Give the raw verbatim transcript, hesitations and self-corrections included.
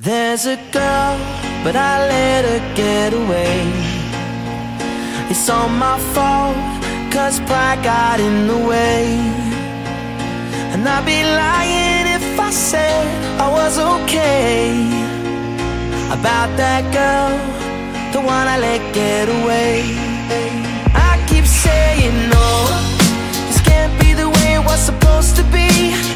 There's a girl, but I let her get away. It's all my fault, cause pride got in the way. And I'd be lying if I said I was okay about that girl, the one I let get away.